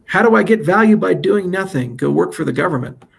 How do I get value by doing nothing? Go work for the government.